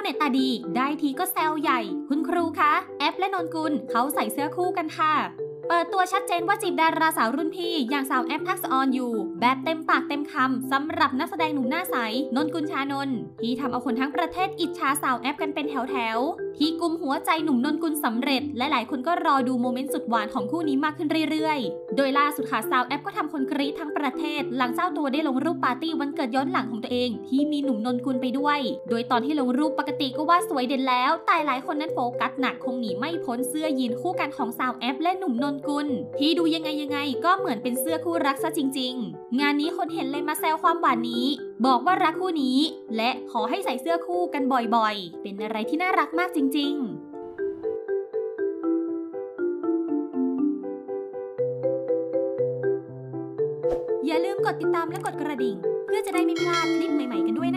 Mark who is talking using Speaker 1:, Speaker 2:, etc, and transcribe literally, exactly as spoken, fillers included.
Speaker 1: เน็ตตาดีได้ทีก็แซวใหญ่คุณครูคะแอปและนนกุลเขาใส่เสื้อคู่กันค่ะเปิดตัวชัดเจนว่าจีบดาราสาวรุ่นพี่อย่างสาวแอปทักษะออนอยู่แบบเต็มปากเต็มคำสำหรับนักแสดงหนุ่มหน้าใสนนกุลชานนท์ที่ทำเอาคนทั้งประเทศอิจฉาสาวแอปกันเป็นแถวๆที่กุมหัวใจหนุ่มนนกุลสำเร็จและหลายคนก็รอดูโมเมนต์สุดหวานของคู่นี้มากขึ้นเรื่อยๆโดยล่าสุดค่ะสาวแอปก็ทำคนกรี๊ดทั้งประเทศหลังเจ้าตัวได้ลงรูปปาร์ตี้วันเกิดย้อนหลังของตัวเองที่มีหนุ่มนนกุลไปด้วยโดยตอนที่ลงรูปปกติก็ว่าสวยเด่นแล้วแต่หลายคนนั้นโฟกัสหนักคงหนีไม่พ้นเสื้อยีนคู่กันของสาวแอปและหนุ่มนนกุลที่ดูยังไงยังไงก็เหมือนเป็นเสื้อคู่รักซะจริงๆงานนี้คนเห็นเลยมาแซวความหวานนี้บอกว่ารักคู่นี้และขอให้ใส่เสื้อคู่กันบ่อยๆเป็นอะไรที่น่ารักมากจริงๆอย่าลืมกดติดตามและกดกระดิ่งเพื่อจะได้ไม่พลาดคลิปใหม่ๆกันด้วยนะ